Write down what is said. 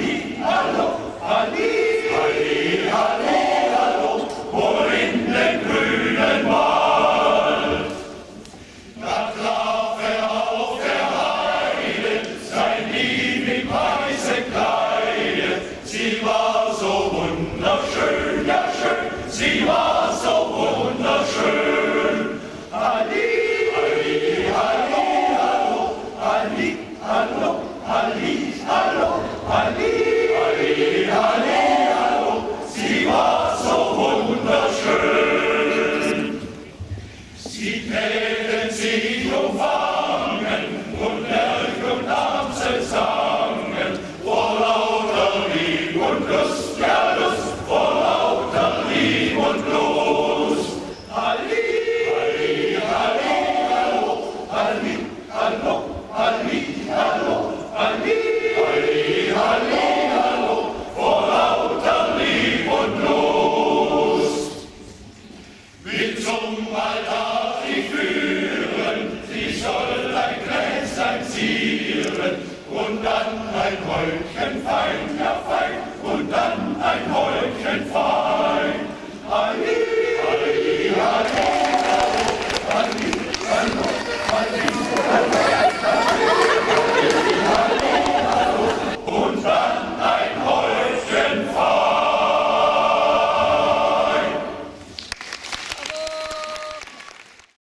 Halli, hallo, Halli, Halli, Halli, hallo, worin den grünen Wald. Da traf auf der Heide sein Liebling weiße Kleide. Sie war so wunderschön, ja schön, sie war so wunderschön. Halli, Halli, Halli, hallo, Halli, hallo, Halli, hallo, Halli, Halli, Halli, hallo, sie war so wunderschön. Sie täten sich umfangen und Lerch und Amsel sangen, vor lauter Lieb und Lust